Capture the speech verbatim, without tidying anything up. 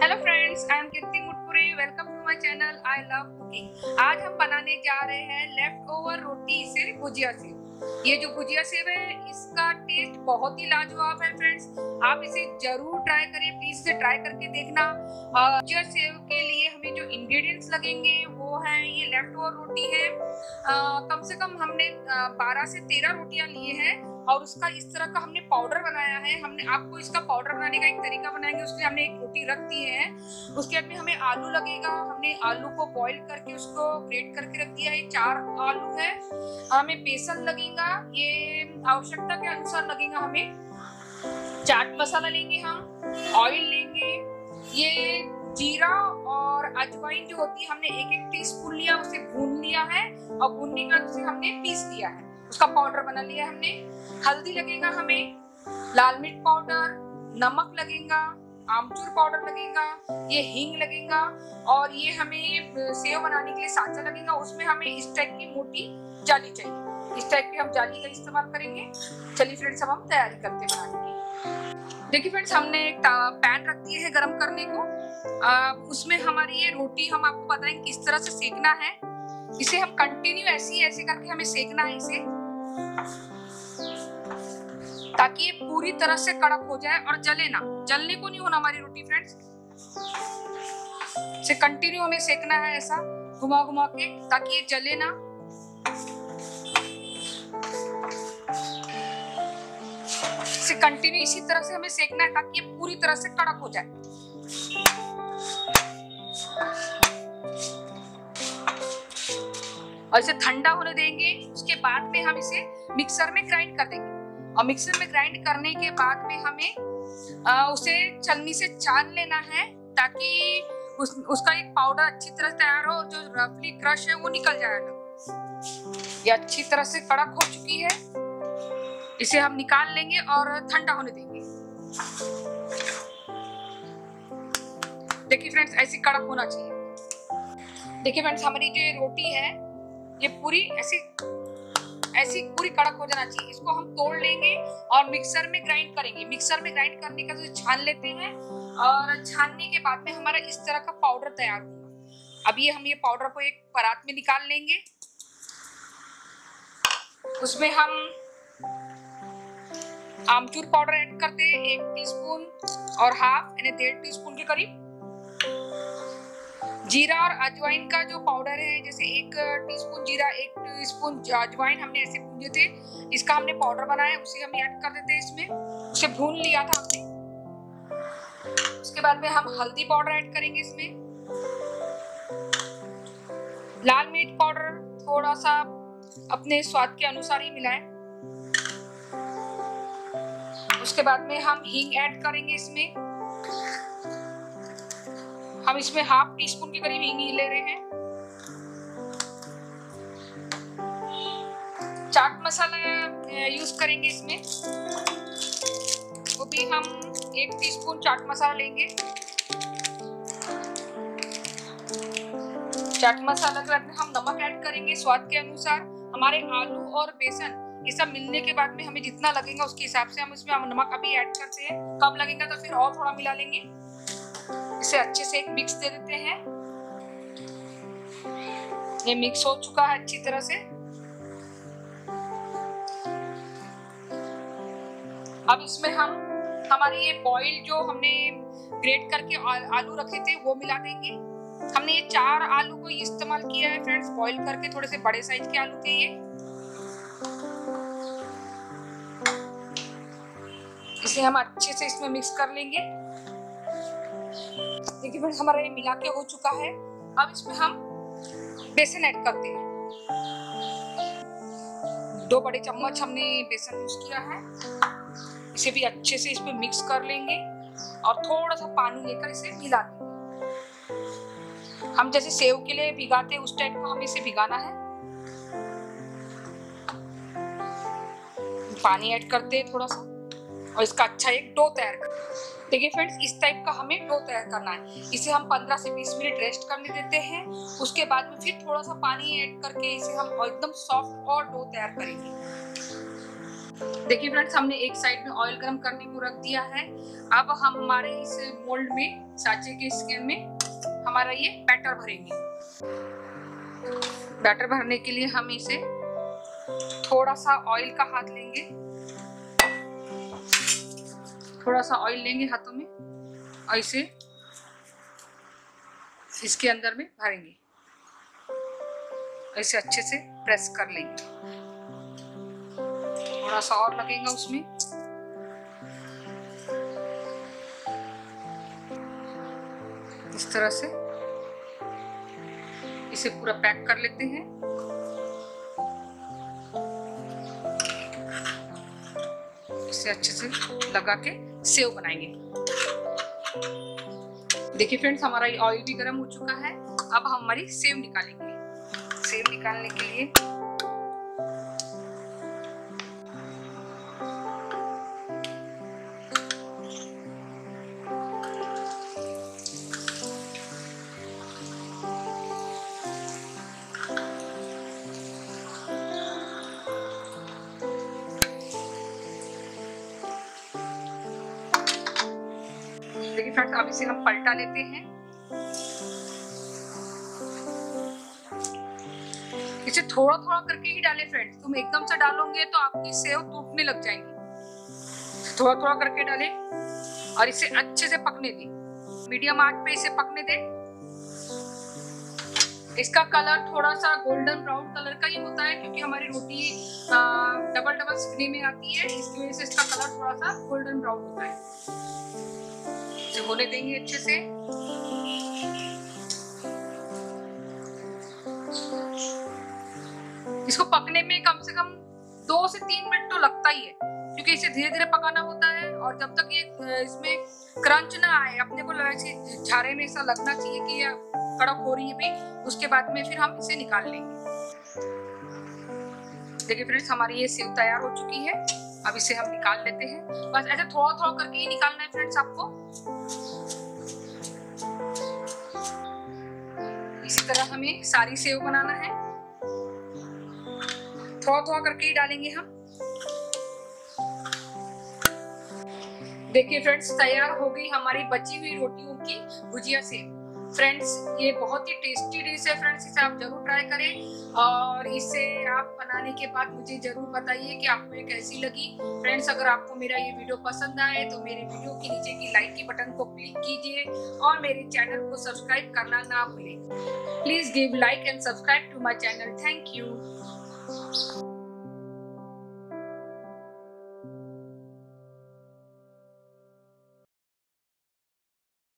Hello friends, I am Kirti Mutkure. Welcome to my channel I love cooking. आज हम बनाने जा रहे हैं लेफ्ट ओवर रोटी से गुजिया सेव। ये जो गुजिया सेव है इसका टेस्ट बहुत ही लाजवाब है फ्रेंड्स। आप इसे जरूर ट्राई करें, प्लीज इसे ट्राई करके देखना। गुजिया सेव के लिए हमें जो इंग्रेडिएंट्स लगेंगे वो है ये लेफ्ट ओवर रोटी है। आ, कम से कम हमने बारह से तेरह रोटियां लिए हैं और उसका इस तरह का हमने पाउडर बनाया है। हमने आपको इसका पाउडर बनाने का एक तरीका बनाएंगे, उसके लिए हमने एक रोटी रख दी है। उसके बाद में हमें आलू लगेगा। हमने आलू को बॉईल करके उसको ग्रेट करके रख दिया है, चार आलू है। हमें बेसन लगेगा, ये आवश्यकता के अनुसार लगेगा। हमें चाट मसाला लेंगे, हम ऑयल लेंगे, ये जीरा और अजवाइन जो होती है हमने एक एक टीस्पून लिया, उसे भून लिया है और भूनने के बाद उसे हमने पीस लिया है, उसका पाउडर बना लिया हमने। हल्दी लगेगा, हमें लाल मिर्च पाउडर, नमक लगेगा, आमचूर पाउडर लगेगा, ये हींग लगेगा और ये हमें सेव बनाने के लिए सांचा लगेगा। उसमें हमें इस टाइप की मोटी जाली चाहिए, इस टाइप की हम जाली का इस्तेमाल करेंगे। चलिए फ्रेंड्स, अब हम तैयारी करते हैं बनाने की। देखिए फ्रेंड्स, हमने एक पैन रख दिया है गरम करने को। आ, उसमें हमारी ये रोटी हम आपको बताएंगे किस तरह से सेकना है। इसे हम कंटिन्यू ऐसे ही ऐसे करके हमें सेकना है इसे, ताकि ये पूरी तरह से कड़क हो जाए और जले ना। जलने को नहीं होना हमारी रोटी फ्रेंड्स। इसे कंटिन्यू हमें सेकना है ऐसा घुमा घुमा के, ताकि ये जले ना। इसे कंटिन्यू इसी तरह से हमें सेकना है ताकि ये पूरी तरह से कड़क हो जाए। और इसे ठंडा होने देंगे। उसके बाद में हम इसे मिक्सर में ग्राइंड कर देंगे और मिक्सर में ग्राइंड करने के बाद में हमें आ, उसे छलनी से छान लेना है, ताकि उस, उसका एक पाउडर अच्छी तरह से तैयार हो। जो रफली क्रश है वो निकल जाएगा। ये अच्छी तरह से कड़क हो चुकी है, इसे हम निकाल लेंगे और ठंडा होने देंगे। देखिए फ्रेंड्स, ऐसी कड़क होना चाहिए। देखिए फ्रेंड्स, हमारी जो रोटी है ये पूरी ऐसी ऐसी पूरी कड़क हो जाना चाहिए। इसको हम तोड़ लेंगे और मिक्सर में ग्राइंड करेंगे। मिक्सर में ग्राइंड करने का तो छान लेते हैं और छानने के बाद में हमारा इस तरह का पाउडर तैयार होगा। अब ये हम ये पाउडर को एक परात में निकाल लेंगे। उसमें हम आमचूर पाउडर ऐड करते हैं, एक टीस्पून और हाफ यानी डेढ़ टीस्पून के करीब। जीरा और अजवाइन का जो पाउडर है, जैसे एक टीस्पून जीरा एक टीस्पून अजवाइन हमने ऐसे भूने थे, इसका हमने पाउडर बनाया, उसे हम ऐड कर देते हैं इसमें। उसे भून लिया था हमने। उसके बाद में हम हल्दी पाउडर ऐड करेंगे इसमें, लाल मिर्च पाउडर थोड़ा सा अपने स्वाद के अनुसार ही मिलाएं। उसके बाद में हम हींग ऐड करेंगे इसमें। हम इसमें हाफ टी स्पून के करीब हींग ले रहे हैं। चाट मसाला यूज करेंगे इसमें, वो भी हम एक टीस्पून चाट मसाला लेंगे। चाट मसाला के बाद में हम नमक ऐड करेंगे स्वाद के अनुसार। हमारे आलू और बेसन ये सब मिलने के बाद में हमें जितना लगेगा उसके हिसाब से हम इसमें हम नमक अभी ऐड करते हैं। कम लगेगा तो फिर और थोड़ा मिला लेंगे। इसे अच्छे से एक मिक्स दे देते हैं। ये मिक्स हो चुका है अच्छी तरह से। अब इसमें हम हमारे ये बॉइल जो हमने ग्रेट करके आलू रखे थे वो मिला देंगे। हमने ये चार आलू को इस्तेमाल किया है फ्रेंड्स, बॉइल करके। थोड़े से बड़े साइज के आलू थे ये। इसे हम अच्छे से इसमें मिक्स कर लेंगे। देखिए फ्रेंड्स, हमारा ये मिला के हो चुका है। अब इसमें हम बेसन ऐड करते हैं। दो बड़े चम्मच हमने बेसन यूज किया है। इसे भी अच्छे से इसमें मिक्स कर लेंगे और थोड़ा सा पानी लेकर इसे मिला देंगे। हम जैसे सेव के लिए भिगाते हैं उस टाइप का हमें इसे भिगाना है। पानी ऐड करते हैं थोड़ा सा और इसका अच्छा एक डो तैयार करते हैं। देखिए फ्रेंड्स, इस टाइप का हमें डो तैयार करना है। इसे हम पंद्रह से बीस मिनट रेस्ट करने देते हैं। उसके बाद में फिर थोड़ा सा पानी ऐड करके इसे हम एकदम सॉफ्ट और डो तैयार करेंगे। देखिए फ्रेंड्स, हमने एक साइड में ऑयल गरम करने को रख दिया है। अब हम हमारे इस मोल्ड में, साँचे के स्केल में हमारा ये बैटर भरेंगे। बैटर भरने के लिए हम इसे थोड़ा सा ऑयल का हाथ लेंगे, थोड़ा सा ऑयल लेंगे हाथों में और इसे इसके अंदर में भरेंगे। ऐसे अच्छे से प्रेस कर लेंगे। थोड़ा सा और लगेगा उसमें। इस तरह से इसे पूरा पैक कर लेते हैं। इसे अच्छे से लगा के सेव बनाएंगे। देखिए फ्रेंड्स, हमारा ये ऑयल भी गर्म हो चुका है। अब हम हमारी सेव निकालेंगे। सेव निकालने के लिए देखिए फ्रेंड्स, अब इसे हम पलटा लेते हैं। इसे थोड़ा थोड़ा करके ही डालें फ्रेंड्स, तुम एकदम से डालोगे तो आपकी सेव टूटने लग जाएंगी। थोड़ा थोड़ा करके डालें और इसे अच्छे से पकने दें। मीडियम आंच पे इसे पकने दें। इसका कलर थोड़ा सा गोल्डन ब्राउन कलर का ही होता है, क्योंकि हमारी रोटी डबल डबल सिकने में आती है, इसकी वजह से इसका कलर थोड़ा सा गोल्डन ब्राउन होता है। इसे होने देंगे अच्छे से। इसको पकने में कम से कम दो से तीन मिनट तो लगता ही है, क्योंकि इसे धीरे धीरे पकाना होता है। और जब तक ये इसमें क्रंच ना आए, अपने को ऐसे झारे में ऐसा लगना चाहिए कि ये कड़क हो रही है भाई, उसके बाद में फिर हम इसे निकाल लेंगे। देखिए फ्रेंड्स, हमारी ये सेव तैयार हो चुकी है। अब इसे हम निकाल लेते हैं। बस ऐसे थोड़ा थोड़ा करके ही निकालना है फ्रेंड्स आपको। इसी तरह हमें सारी सेव बनाना है। थोड़ा थोड़ा करके ही डालेंगे हम। देखिए फ्रेंड्स, तैयार हो गई हमारी बची हुई रोटियों की गुजिया सेव। फ्रेंड्स, ये बहुत ही टेस्टी डिश है फ्रेंड्स, इसे आप जरूर ट्राई करें और इसे आप बनाने के बाद मुझे जरूर बताइए कि आपको ये कैसी लगी। फ्रेंड्स, अगर आपको मेरा ये वीडियो पसंद आए तो मेरे वीडियो के नीचे की लाइक की बटन को क्लिक कीजिए और मेरे चैनल को सब्सक्राइब करना ना भूलें। Please give like and subscribe to my channel. Thank you.